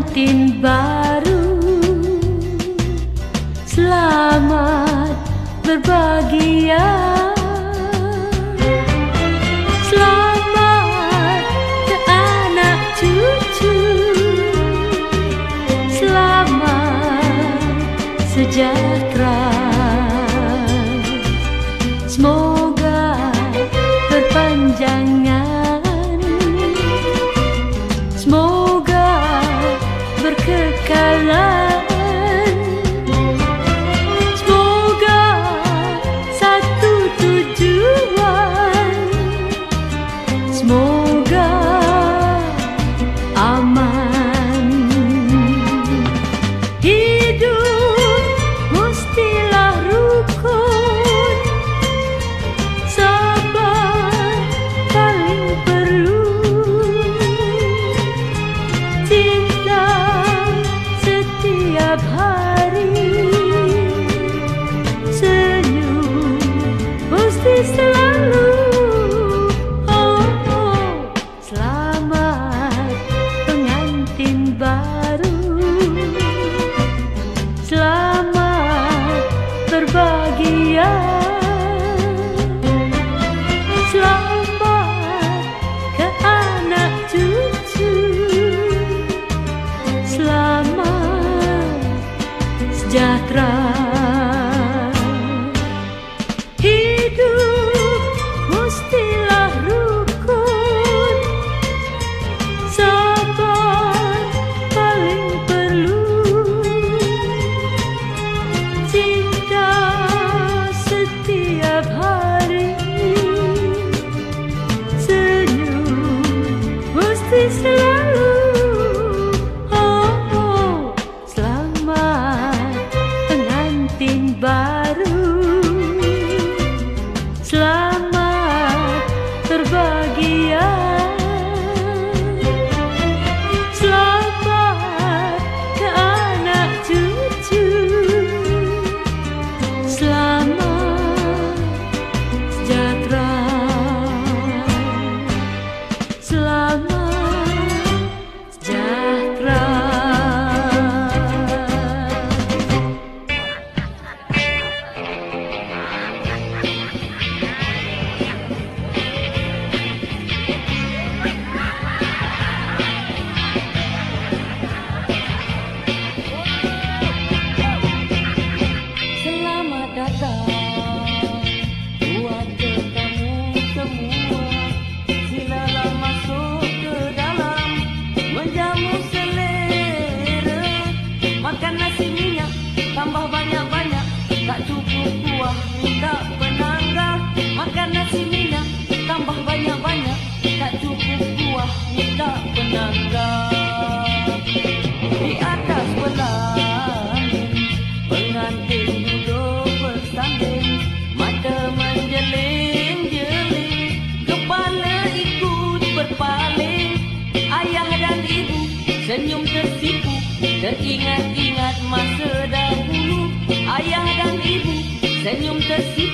pengantin baru, selamat berbahagia. Selamat ke anak cucu, selamat sejahtera. Semoga berpanjangan, semoga berkekalan, semoga satu tujuan, semoga aman. Hidup mestilah rukun, sabar paling perlu, cinta setiap hari, senyum mesti selalu. Oh, oh. Selamat pengantin baru, selamat berbahagia. Selamat ke anak cucu, selamat sejahtera. Hidup mestilah rukun, sabar paling perlu, cinta setiap hari, senyum mesti selalu. Oh, oh. Selamat pengantin baru, selamat berbahagia. Selamat ke anak cucu, selamat sejahtera. Selamat sejahtera. Selamat datang buat tetamu semua. Silalah masuk ke dalam, menjamu selera. Makan nasi minyak, tambah banyak-banyak, tak cukup kuah, minta penambah. Makan nasi minyak, tambah banyak-banyak, tak cukup kuah, minta penambah. Di atas pelangit, pengantin duduk bersanding, mata menjeling-jeling, kepala ikut berpaling. Ayah dan ibu senyum tersipu, teringat-ingat masa dahulu. Ayah dan ibu senyum tersipu,